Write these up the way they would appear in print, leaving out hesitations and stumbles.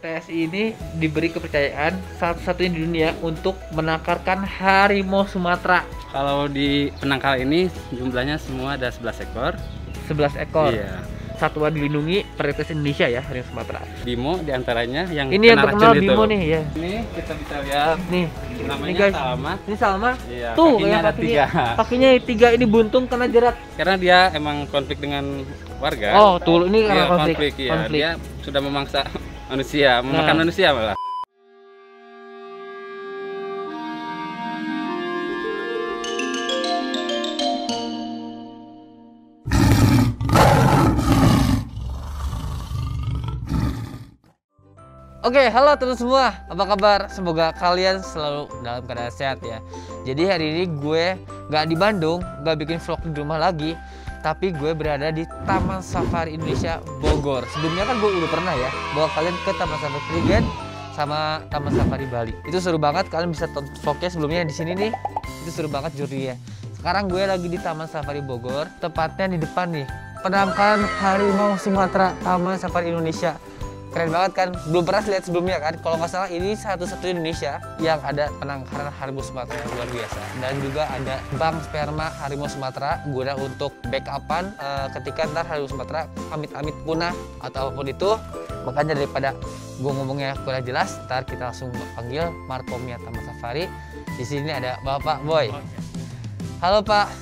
TSI ini diberi kepercayaan satu-satunya di dunia untuk menangkarkan harimau Sumatera. Kalau di penangkal ini jumlahnya semua ada 11 ekor. 11 ekor. Iya. Satwa dilindungi Prioritas Indonesia ya, harimau Sumatera. Bimo diantaranya yang Ini yang kena terkenal racun Bimo itu. nih ya. Ini kita bisa lihat Nih, namanya ini guys. Salma. Ini Salma. Iya, Tuh, kakinya yang ada kakinya, 3. kakinya 3 ini buntung kena jerat. Karena dia emang konflik dengan warga. Oh, tuh ini karena Iya, konflik. iya. Konflik. Dia sudah memangsa manusia, memakan manusia malah. Oke, halo teman semua, apa kabar? Semoga kalian selalu dalam keadaan sehat ya. Jadi hari ini gue nggak di Bandung, nggak bikin vlog di rumah lagi, tapi gue berada di Taman Safari Indonesia Bogor. Sebelumnya kan gue udah pernah ya bawa kalian ke Taman Safari Prigen sama Taman Safari Bali. Itu seru banget, kalian bisa tonton vlognya sebelumnya di sini nih. Itu seru banget jurinya. Sekarang gue lagi di Taman Safari Bogor, tepatnya di depan nih penangkaran harimau Sumatera Taman Safari Indonesia. Keren banget kan, belum pernah lihat sebelumnya kan. Kalau nggak salah ini satu-satunya Indonesia yang ada penangkaran harimau Sumatera yang luar biasa. Dan juga ada bank sperma harimau Sumatera guna untuk backupan ketika ntar harimau Sumatera amit-amit punah atau apapun itu. Makanya daripada gue ngomongnya kurang jelas, ntar kita langsung panggil Markomnya Taman Safari. Di sini ada Bapak Boy. Halo Pak.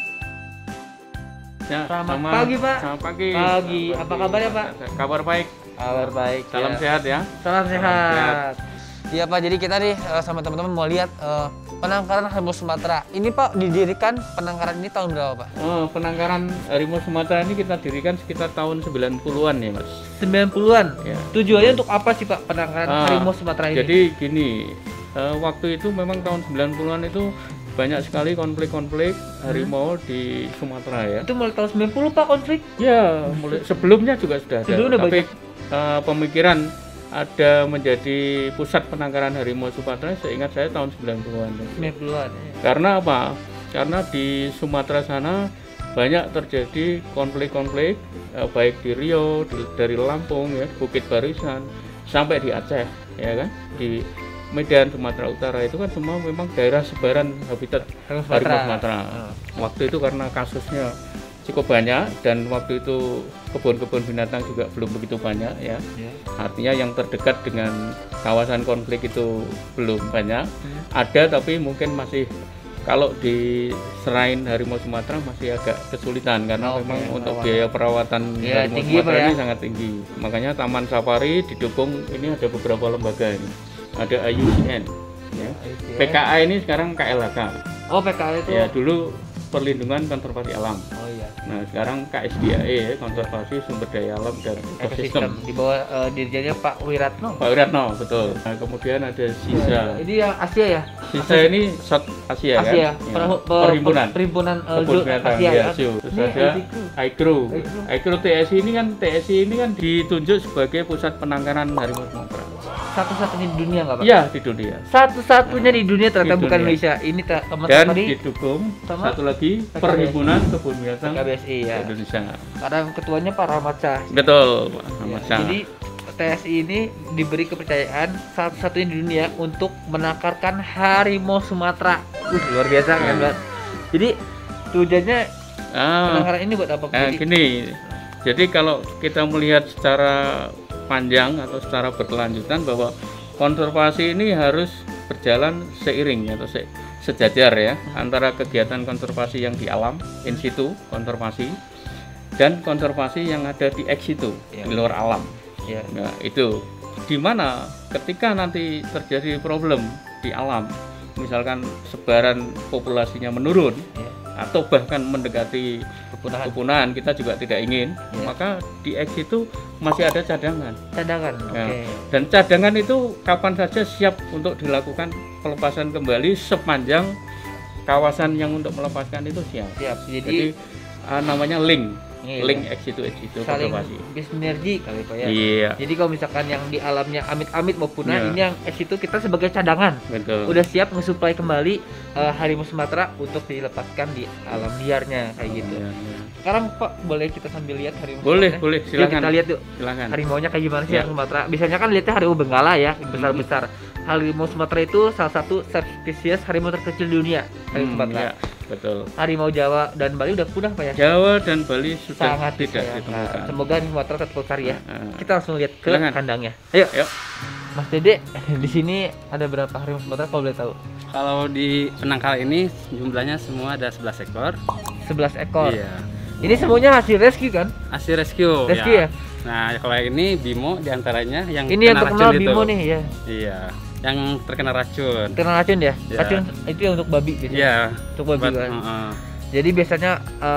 Ya, Selamat pagi Pak. Selamat pagi. Pagi. Apa kabarnya Pak? Kabar baik. Kabar baik. Salam ya. sehat ya. Salam sehat. Iya Pak, jadi kita nih sama teman-teman mau lihat penangkaran harimau Sumatera. Ini Pak didirikan penangkaran ini tahun berapa Pak? Penangkaran harimau Sumatera ini kita dirikan sekitar tahun 90-an ya Mas. 90-an? Ya. Tujuannya untuk apa sih Pak penangkaran harimau Sumatera ini? Jadi gini, waktu itu memang tahun 90-an itu banyak sekali konflik-konflik harimau di Sumatera ya. Itu mulai tahun 90 Pak konflik? Ya, mulai sebelumnya juga sudah ada. Sebelumnya Tapi banyak. Pemikiran ada menjadi pusat penangkaran harimau Sumatera seingat saya tahun 90-an. 90-an ya. Karena apa? Karena di Sumatera sana banyak terjadi konflik-konflik baik di Riau, dari Lampung ya, Bukit Barisan sampai di Aceh ya kan, di Medan, Sumatera Utara itu kan semua memang daerah sebaran habitat harimau Sumatera. Waktu itu karena kasusnya cukup banyak dan waktu itu kebun-kebun binatang juga belum begitu banyak ya. Artinya yang terdekat dengan kawasan konflik itu belum banyak. Ada tapi mungkin masih, kalau di serain harimau Sumatera masih agak kesulitan karena memang untuk biaya perawatan harimau Sumatera ini sangat tinggi. Makanya Taman Safari didukung, ini ada beberapa lembaga ini. Ada IUCN ya. PKA ini sekarang KLHK. Oh PKA itu? Ya, dulu Perlindungan Konservasi Alam. Oh iya. Nah sekarang KSDAE, Konservasi Sumber Daya Alam dan Ekosistem. Di bawah dirjennya Pak Wiratno. Pak Wiratno, betul. Nah, kemudian ada SISA. Ini yang Asia ya? SISA ini South Asia kan? Asia. Perhimpunan Kebun binatang Asia ya. Terus ada ICRU TSI ini kan ditunjuk sebagai pusat penangkaran harimau Sumatera. Satu-satunya di dunia nggak Pak? Iya, di dunia. Satu-satunya di dunia ternyata, Di bukan dunia. Indonesia. Ini Taman Dan Safari didukung sama satu lagi PKBSI. Perhimpunan Kebun Binatang KBSI ya. Indonesia. Karena ketuanya Pak Rahmat Shah. Betul, Pak Ya, Ahmad Shah. jadi TSI ini diberi kepercayaan satu-satunya di dunia untuk menangkarkan harimau Sumatera. Luar biasa kan Pak? Jadi tujuannya penangkaran ini buat apa? Gini, jadi kalau kita melihat secara panjang atau secara berkelanjutan bahwa konservasi ini harus berjalan seiring atau sejajar ya, antara kegiatan konservasi yang di alam, in situ konservasi, dan konservasi yang ada di ex situ, di luar alam. Ya. Nah, itu dimana ketika nanti terjadi problem di alam, misalkan sebaran populasinya menurun atau bahkan mendekati kepunahan, kita juga tidak ingin, maka di ex itu masih ada cadangan. Dan cadangan itu kapan saja siap untuk dilakukan pelepasan kembali sepanjang kawasan yang untuk melepaskan itu siap. Jadi namanya link ex situ saling konservasi. bersinergi kali Pak ya. Iya. Jadi kalau misalkan yang di alamnya amit-amit mau punah, Iya. ini yang ex itu kita sebagai cadangan. Betul. Udah siap mensuplai kembali harimau Sumatera untuk dilepaskan di alam liarnya kayak gitu. Iya. Sekarang Pak boleh kita sambil lihat harimau Boleh, Sumatera? boleh, Yuk, silakan. kita lihat yuk Silakan. harimaunya kayak gimana sih Ya. harimau Sumatera. Biasanya kan lihatnya harimau Benggala ya, besar-besar. Harimau Sumatera itu salah satu subspesies harimau terkecil di dunia, harimau Sumatera. Ya, betul. Harimau Jawa dan Bali udah punah Pak ya? Jawa dan Bali sudah Sangat tidak disayangkan. ditemukan. Semoga harimau Sumatera tetap lestari ya. Nah, Kita langsung lihat ke Silakan. kandangnya. Ayo, Yuk. Mas Dede, di sini ada berapa harimau Sumatera kalau boleh tahu? Kalau di penangkal ini jumlahnya semua ada 11 ekor. 11 ekor. Iya. Ini semuanya hasil rescue kan? Hasil rescue. Rescue ya? Nah, kalau ini Bimo diantaranya yang Ini yang kena terkenal racun Bimo itu. nih ya. Iya. Yang terkena racun. Terkena racun ya? Ya. Racun itu yang untuk babi biasanya. Iya. Untuk babi Buat- kan. heeh. Jadi biasanya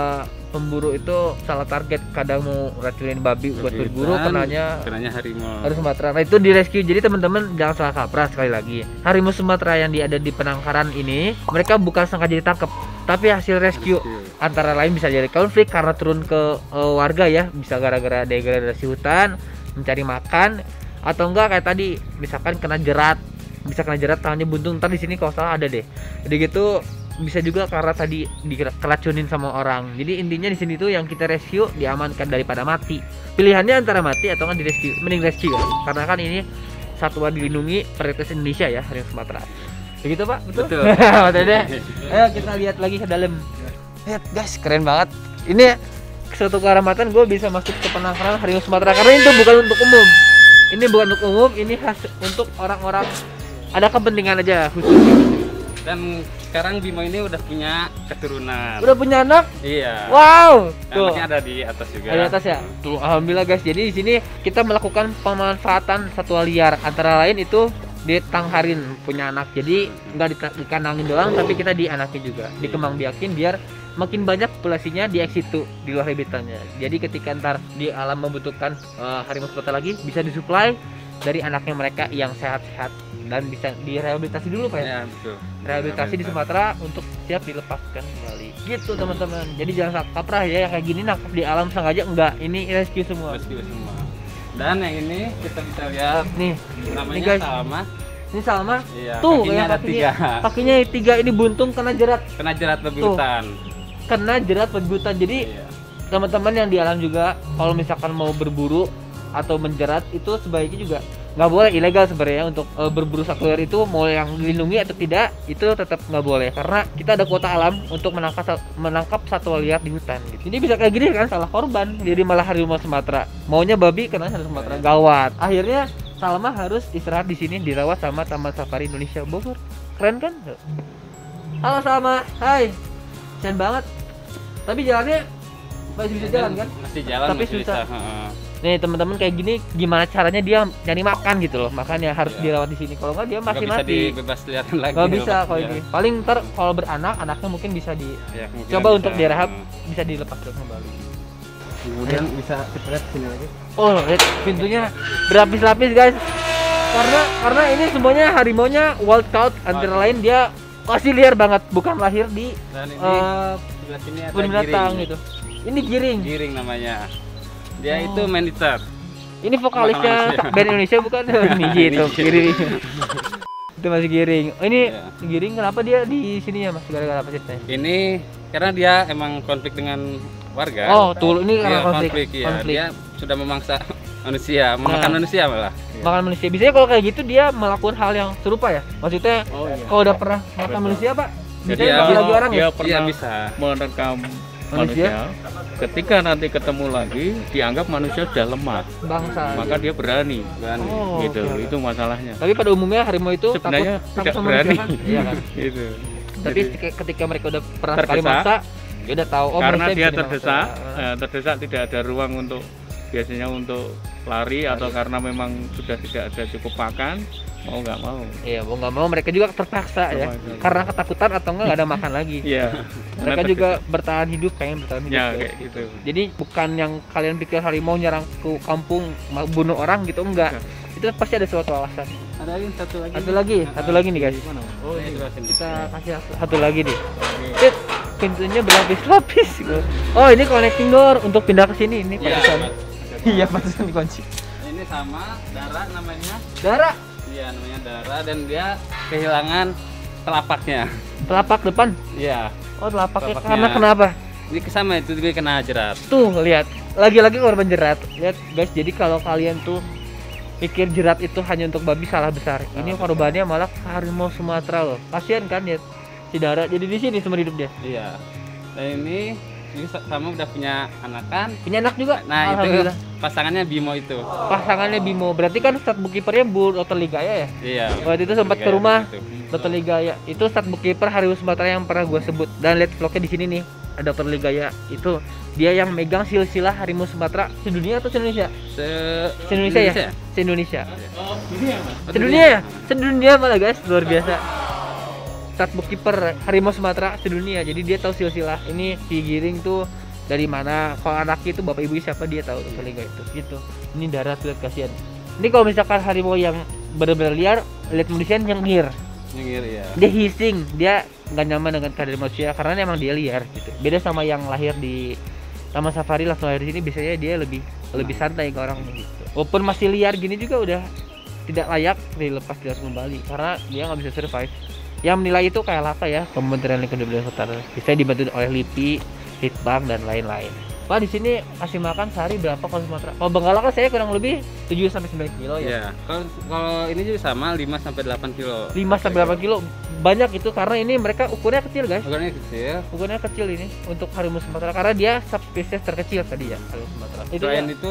pemburu itu salah target, kadang mau racunin babi buat Babi berburu, dan kenanya harimau. harimau Sumatera. Nah itu di rescue. Jadi teman-teman jangan salah kaprah sekali lagi. Harimau Sumatera yang ada di penangkaran ini, mereka bukan sengaja ditangkap, tapi hasil rescue. Antara lain bisa jadi konflik karena turun ke warga ya, bisa gara-gara degradasi hutan, mencari makan, atau enggak kayak tadi misalkan kena jerat, bisa kena jerat tangannya buntung. Ntar di sini kalau salah ada deh. Jadi gitu bisa juga karena tadi dikeracunin sama orang. Jadi intinya di sini tuh yang kita rescue diamankan daripada mati. Pilihannya antara mati atau nggak di rescue, mending rescue ya. Karena kan ini satwa dilindungi Prioritas Indonesia ya, harimau Sumatera. Begitu Pak? Betul. Mas Dede. Ayo kita lihat lagi ke dalam. Lihat guys, keren banget. Ini suatu kehormatan gue bisa masuk ke penangkaran harimau Sumatera karena itu bukan untuk umum. Ini bukan untuk umum, ini khas untuk orang-orang ada kepentingan aja khusus. Dan sekarang Bimo ini udah punya keturunan. Udah punya anak? Iya. Wow. Tuh. Anaknya ada di atas juga. Di atas ya. Tuh, alhamdulillah guys. Jadi di sini kita melakukan pemanfaatan satwa liar. Antara lain itu ditangkarin punya anak. Jadi nggak dikandangin doang, tapi kita dianakin juga, dikembangbiakin biar makin banyak populasinya di eksitu di luar habitatnya. Jadi ketika ntar di alam membutuhkan harimau Sumatera lagi, bisa disuplai dari anaknya mereka yang sehat-sehat dan bisa direhabilitasi dulu Pak ya. Ya, betul. Rehabilitasi di Sumatera untuk siap dilepaskan kembali. Gitu teman-teman. Jadi jangan salah kaprah ya, kayak gini nangkap di alam sengaja enggak. Ini rescue semua. Rescue semua. Dan yang ini kita bisa lihat Nih, namanya guys. Salma. ini Salma. Iya, Tuh, kakinya yang ada tiga. Kakinya 3 ini buntung kena jerat. Kena jerat bebutan. Kena jerat bebutan. Jadi Iya. teman-teman yang di alam juga kalau misalkan mau berburu atau menjerat itu sebaiknya juga nggak boleh, ilegal sebenarnya untuk berburu satwa liar itu, mau yang dilindungi atau tidak itu tetap nggak boleh karena kita ada kuota alam untuk menangkap satwa liar di hutan gitu. Jadi bisa kayak gini kan, salah korban jadi malah harimau Sumatera, maunya babi kena harimau Sumatera, gawat. Akhirnya Salma harus istirahat di sini dirawat sama Taman Safari Indonesia Bogor. Keren kan? Halo Salma, hai. Keren banget. Tapi jalannya masih bisa jalan kan? Masih jalan, Tapi masih susah. bisa. Heeh. Nih teman-teman kayak gini gimana caranya dia nyari makan gitu loh, makanya harus Iya. dirawat di sini. Kalau nggak dia Nggak masih bisa mati. dibebas liaran lagi. Nggak bisa lepas kalau dia. ini. Paling ntar kalau beranak, anaknya mungkin bisa Ya, kemungkinan coba bisa. untuk direhab, bisa dilepaskan kembali. Kemudian bisa kita lihat sini lagi. Oh, lihat pintunya berlapis-lapis guys. Karena ini semuanya harimaunya wild caught, antara lain dia masih liar banget, bukan lahir di Dan ini sebelah sini ada kebun binatang giring. gitu. Ini giring. Giring namanya. Dia Oh. itu man eater. Ini vokalisnya Manusia. band Indonesia bukan? Ini gitu, Ini giring. Itu masih giring. Oh, ini Iya. giring kenapa dia di sini ya Mas? Gara-gara apa ceritanya? Ini karena dia emang konflik dengan warga. Oh, tuh ini karena Iya, konflik. iya. Konflik. Dia sudah memangsa manusia, memakan Nah. manusia malah. Makan manusia. Biasanya kalau kayak gitu dia melakukan hal yang serupa ya. Maksudnya Oh iya. kalau udah pernah makan Betul. manusia, Pak. Jadi Biasanya kalau lagi orang dia ya. pernah Iya, bisa. merekam Manusia? manusia. Ketika nanti ketemu lagi, dianggap manusia sudah lemah, Bangsa. maka dia berani, Berani. Oh, gitu. oke. Itu masalahnya. Tapi pada umumnya harimau itu Sebenarnya takut tidak sama berani. manusia kan? Iya kan. Gitu. Tapi Jadi, ketika mereka udah pernah sekali terdesak, mangsa, dia udah tahu oh karena manusia dia bisa terdesak, dimangsa. terdesak tidak ada ruang untuk biasanya untuk lari atau karena memang sudah tidak ada cukup makan, mau nggak mau. Iya, mau nggak mau mereka juga terpaksa ya. Terpaksa. Karena ketakutan atau nggak ada makan lagi. Iya. Mereka Karena juga bertahan hidup, pengen bertahan hidup. Ya guys. kayak gitu. Jadi bukan yang kalian pikir harimau nyerang ke kampung bunuh orang gitu, enggak. Itu pasti ada suatu alasan. Ada lagi satu lagi. Satu lagi nih guys. Oh, ini sebelah sini. Kita kasih satu lagi nih. Tit, pintunya berlapis-lapis. Oh, ini connecting door untuk pindah ke sini. Ini Iya, pantesan. Mas. Iya, pantesan dikunci. Ini sama Dara namanya. Dara, Iya, namanya Dara dan dia kehilangan telapaknya. telapak depan. Iya. Oh, telapaknya Telapaknya. karena kenapa? Ini sama itu juga kena jerat. Tuh lihat, lagi-lagi korban jerat. Lihat guys, jadi kalau kalian tuh pikir jerat itu hanya untuk babi, salah besar. Ini korbannya malah harimau Sumatera loh. Kasihan kan ya, si Dara. Jadi di sini seumur hidup dia. Iya. Dan ini sama udah punya anak kan? Punya anak juga. Nah itu pasangannya Bimo itu. Pasangannya Bimo. Berarti kan stat bookkeepernya Bu Dr. Ligaya ya? Iya. Waktu itu sempat ke rumah Gitu. Dr. Ligaya. Itu stat bookkeeper harimau Sumatera yang pernah gue sebut. Dan lihat vlognya di sini nih. Ada Dr. Ligaya. Itu dia yang megang silsilah harimau Sumatera sedunia atau se-Indonesia? Se-Indonesia ya? Se-Indonesia. Sedunia ya? Sedunia malah guys, luar biasa. Stat bookkeeper harimau Sumatera sedunia. Jadi dia tahu silsilah. Ini si Giring tuh dari mana, kalau anaknya itu bapak ibu siapa dia tahu tuh Ligaya itu. Gitu. Ini darat lihat kasihan. Ini kalau misalkan harimau yang benar-benar liar, lihat manusia yang ngir. Nyengir ya. Dia hissing, dia nggak nyaman dengan keadaan manusia karena emang dia liar gitu. Beda sama yang lahir di taman safari, langsung lahir di sini, biasanya dia lebih santai ke orang gitu. Walaupun masih liar gini juga udah tidak layak dilepas liarkan kembali karena dia nggak bisa survive. Yang menilai itu kayak LAKA ya, Kementerian Lingkungan Hidup dan Kehutanan. Bisa dibantu oleh LIPI, Litbang dan lain-lain. Pak di sini kasih makan sehari berapa kalau Sumatera? Kalau Benggala kan saya kurang lebih 7 sampai 9 kilo ya. Iya. Kalau ini juga sama 5 sampai 8 kilo. 5 sampai 8 kilo banyak itu karena ini mereka ukurannya kecil guys. Ukurannya kecil. Ukurannya kecil ini untuk harimau Sumatera karena dia subspesies terkecil tadi ya harimau Sumatera. Selain ya. itu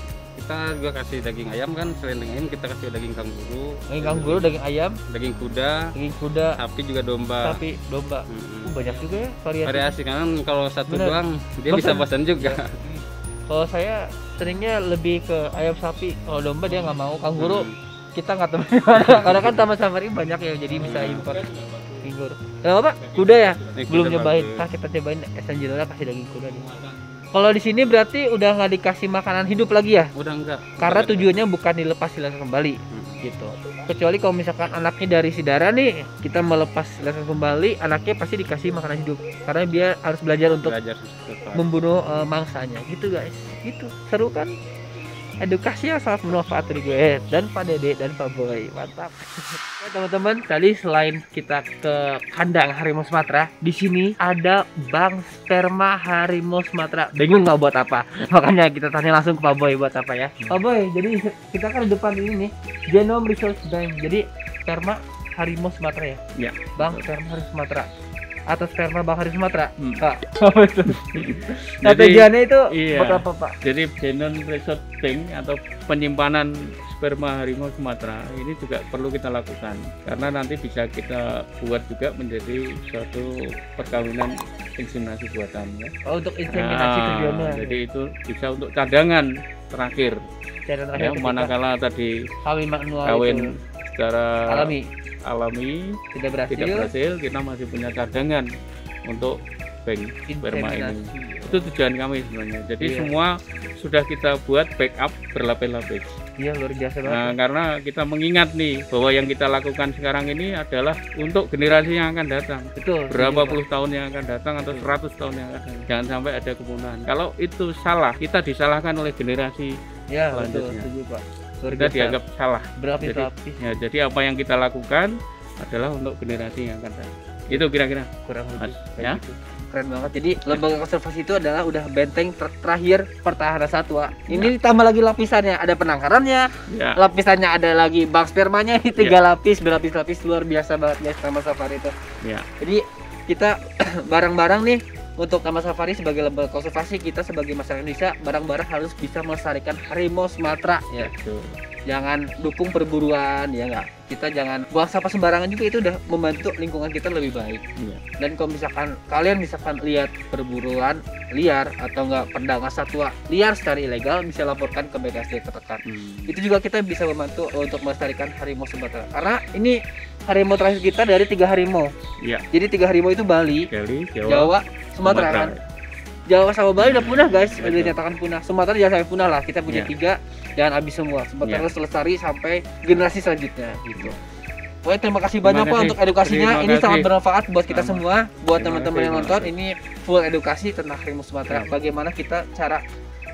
kita juga kasih daging ayam kan, selain daging ayam kita kasih daging kanguru. Daging kanguru, daging ayam, daging kuda, sapi juga domba. domba. Banyak juga ya Variasi kan kalau satu Bener. doang dia Bosan. bisa bosan juga. Kalau saya seringnya lebih ke ayam sapi. Kalau domba dia nggak mau. Kanguru kita nggak tahu di mana. Karena kan taman safari banyak ya, jadi bisa impor kanguru. Kenapa Pak? Kuda ya? Ini Belum kuda nyobain. bagus. Nah, kita cobain Esanjilora kasih daging kuda nih. Kalau di sini berarti udah nggak dikasih makanan hidup lagi ya? Udah enggak. Karena tujuannya bukan dilepas silakan kembali gitu. Kecuali kalau misalkan anaknya dari si Dara nih, kita melepas silakan kembali, anaknya pasti dikasih makanan hidup karena dia harus belajar untuk membunuh mangsanya gitu guys. Gitu. Seru kan? Edukasi yang sangat bermanfaat dari gue dan Pak Dede dan Pak Boy. Mantap. Ya, teman-teman, tadi selain kita ke kandang harimau Sumatera, di sini ada bank sperma harimau Sumatera. Bingung nggak buat apa? Makanya kita tanya langsung ke Pak Boy buat apa ya. Pak Boy, jadi kita kan di depan ini nih, Genome Resource Bank. Jadi sperma harimau Sumatera ya? Ya. Bank sperma harimau Sumatera. Atau sperma bang harimau Sumatera? Pak. Jadi, tujuannya itu iya. buat apa Pak? Jadi Genome Resource Bank atau penyimpanan sperma harimau Sumatera ini juga perlu kita lakukan karena nanti bisa kita buat juga menjadi suatu perkawinan inseminasi buatan ya. Oh, untuk inseminasi tujuannya. Jadi itu bisa untuk cadangan terakhir. Cara Ya, terakhir ketika manakala tadi kawin manual kawin itu secara alami tidak tidak berhasil, berhasil, kita masih punya cadangan untuk bank sperma ini. inseminasi. Itu tujuan kami sebenarnya. Jadi Iya. semua sudah kita buat backup berlapis-lapis. Iya, luar biasa banget. Nah, karena kita mengingat nih bahwa yang kita lakukan sekarang ini adalah untuk generasi yang akan datang. Betul. Berapa setuju, puluh tahun yang akan datang atau 100 tahun yang akan datang. Jangan sampai ada kepunahan. Kalau itu salah, kita disalahkan oleh generasi Pak. Ya, betul, selanjutnya. setuju Pak. Luar kita biasa. dianggap salah. berlapis-lapis. Ya, jadi apa yang kita lakukan adalah untuk generasi yang akan datang. Itu kira-kira. Kurang lebih Mas, kayak ya. gitu. Keren banget. Jadi lembaga konservasi itu adalah udah benteng terakhir pertahanan satwa. Ini ditambah lagi lapisannya, ada penangkarannya, Ya. lapisannya ada lagi bank spermanya, ini 3 lapis, berlapis-lapis, luar biasa banget guys Taman Safari itu. Ya. Jadi kita bareng-bareng nih untuk Taman Safari sebagai lembaga konservasi, kita sebagai masyarakat Indonesia bareng-bareng harus bisa melestarikan harimau Sumatera ya. Betul. Jangan dukung perburuan ya enggak. Kita jangan buang sampah sembarangan juga, itu udah membantu lingkungan kita lebih baik. Iya. Dan kalau misalkan kalian lihat perburuan liar atau enggak perdagangan satwa liar secara ilegal, bisa laporkan ke BKSD terdekat. Itu juga kita bisa membantu untuk melestarikan harimau Sumatera. Karena ini harimau terakhir kita dari 3 harimau. Iya. Jadi 3 harimau itu Bali, Bali, Jawa, Sumatera kan. Jawa sama Bali udah punah guys, udah dinyatakan punah. Sumatera jangan sampai punah lah. Kita punya 3, jangan habis semua. Sumatera harus lestari sampai generasi selanjutnya gitu. Pokoknya terima kasih banyak Pak untuk edukasinya. Terima Ini kasih. sangat bermanfaat buat kita Sama. semua, buat Terima teman-teman kasih, yang terima nonton. kasih. Ini full edukasi tentang harimau Sumatera. Ya. Bagaimana kita cara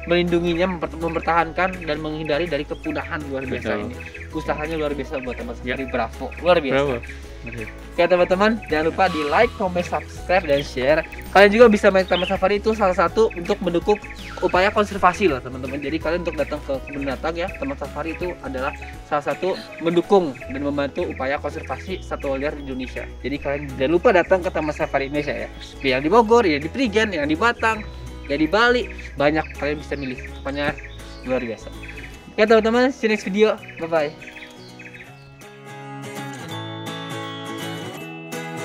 melindunginya, mempertahankan dan menghindari dari kepunahan luar biasa Betul. ini. Usahanya luar biasa buat Taman Ya. Safari, bravo, luar biasa. Bravo. Oke. Oke teman-teman, jangan lupa di like, comment, subscribe, dan share. Kalian juga bisa main Taman Safari, itu salah satu untuk mendukung upaya konservasi loh teman-teman. Jadi kalian untuk datang ke kebun binatang ya, Taman Safari itu adalah salah satu mendukung dan membantu upaya konservasi satwa liar di Indonesia. Jadi kalian jangan lupa datang ke Taman Safari Indonesia ya. Yang di Bogor, yang di Prigen, yang di Batang, yang di Bali, banyak kalian bisa milih. Pokoknya luar biasa. Oke teman-teman, see you next video. Bye-bye.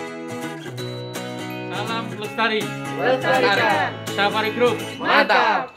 Salam Lestari. Lestarikan. Safari Group. Mantap.